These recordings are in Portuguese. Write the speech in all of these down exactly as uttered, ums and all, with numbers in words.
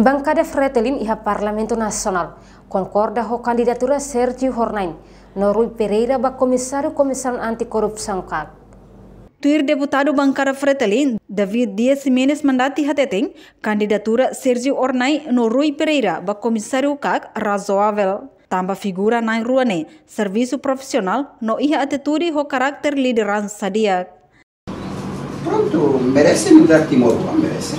Bancada Fretilin iha Parlamento Nacional concorda com a candidatura Sergio Hornain no Rui Pereira ba Comissário Comissão Anticorrupção C A C. Tuir deputado Bancada Fretilin, David Dias Jimenez mandati hateteng candidatura Sergio Hornain no Rui Pereira ba Comissário C A C razoável. Tamba figura na ruane, serviço profissional no iha atitude ho carácter liderança dia. Pronto, merece mudar Timor, merece.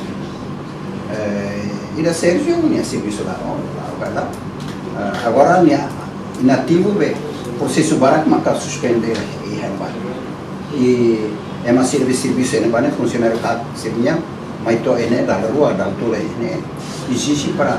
Eh, e da Sergio minha serviço lá, lá, uh, agora minha inativo be processo barak maka suspender e herba. E é uma serviço serviço ene bane funcionário C A C sebenarnya, mas to ene da rua da altura ene existe para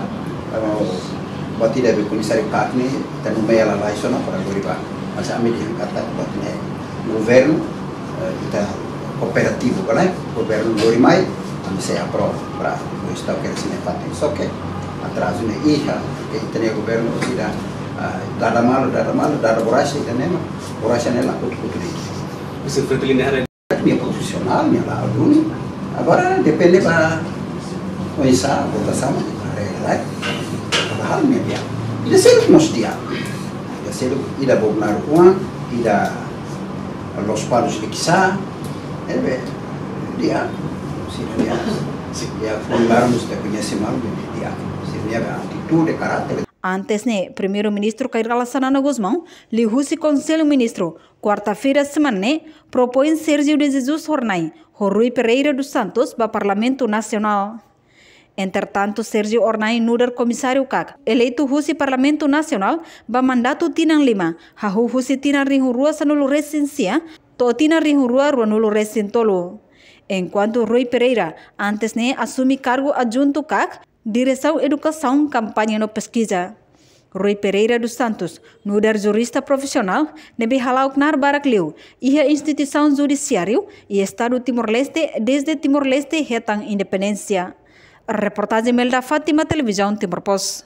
bati dari komisario C A C ne tanu meia la laisona para goriba. Mas a medida kata bati ne governo kita cooperativo kan, governo gorimai kami saya aprova para o estado que se fatto só que atrás ne iha que tem governo tidak dada malo dada malo dada borracha também borracha nela tudo tudo isso. Você foi delinear minha profissional minha lá aluno agora depende para começar a votação para realidade hal minha dia ida ser nos dia ida ser ida governar uang ida los palos de quizá é dia se dia se dia formarmos de conhecer mal dia se dia atitude caráter. Antes ne, primeiro-ministro Jair Alassana Guzmão, lihusi Conselho Ministro, quarta-feira semana ne, propõe Sergio de Jesus Hornain, Rui Pereira dos Santos, para Parlamento Nacional. Entretanto, Sergio Hornain, nuder Comissário C A C, eleito husi Parlamento Nacional, ba mandato tinang lima, hahu husi tinang rihurua sanulu resensia, to tinang rihurua ruanulu resentolo. Enquanto Rui Pereira, antes ne, assumi cargo adjunto C A C, Direção Educação, Campanha no Pesquisa. Rui Pereira dos Santos, nuder jurista profissional, nebe halauknar barakliu, iha instituição judiciário e Estado Timor-Leste desde Timor-Leste hetang independência. Reportagem Melda Fátima, Televisão Timor Post.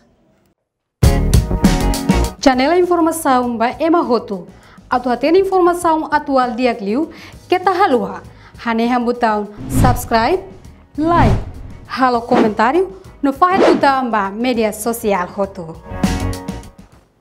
Janela informação ba Ema Roto. Atu atena informação atual diagliu, que tá halua. Haneham botão subscribe, like, halo comentário, no faz botão ba media social Roto.